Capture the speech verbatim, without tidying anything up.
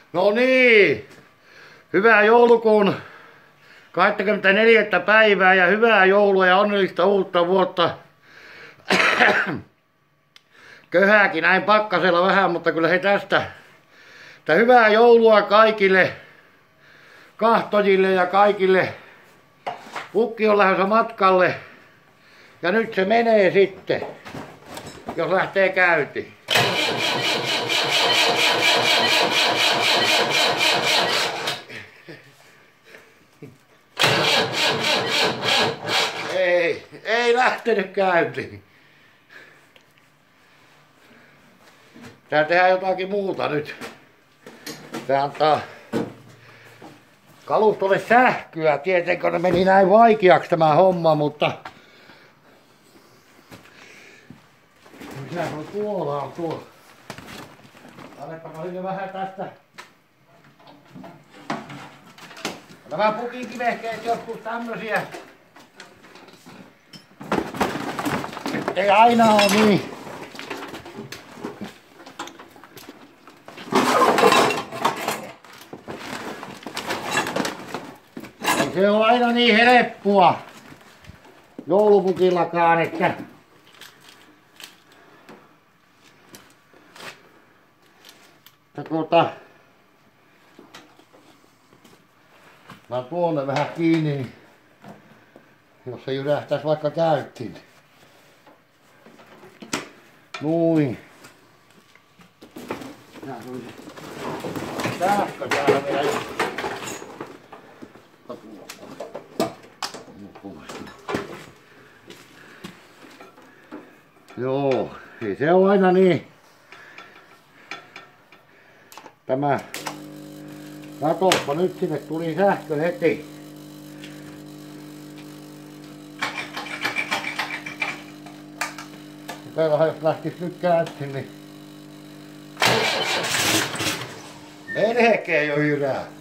No niin, hyvää joulukuun kaksikymmentäneljättä päivää ja hyvää joulua ja onnellista uutta vuotta. Köhääkin näin pakkasella vähän, mutta kyllä he tästä. Että hyvää joulua kaikille kahtojille ja kaikille. Pukki on lähdössä matkalle ja nyt se menee sitten, jos lähtee käyntiin. Ei, ei lähtenyt käyntiin. Tää tehdään jotakin muuta nyt. Tää antaa kalustolle sähköä. Tietenkö ne meni näin vaikeaksi tämä homma, mutta... Mikä on tuolla on tuolla? Annetaanpa sinne vähän tästä. Nämä pukin kivehkeet joskus tämmösiä. Ei aina oo niin. Ei se oo aina niin helppoa joulupukillakaan, että että tuota mä tuonne vähän kiinni, niin jos se jyrähtäis vaikka käyttiin. Noin. Tää tuli se sähkö täällä vielä. Joo, ei se ole aina niin. Tämä, katoppa nyt, sinne tuli sähkö heti. Täällä jos lähtis nyt käyntiin, niin melkein jo jyrää.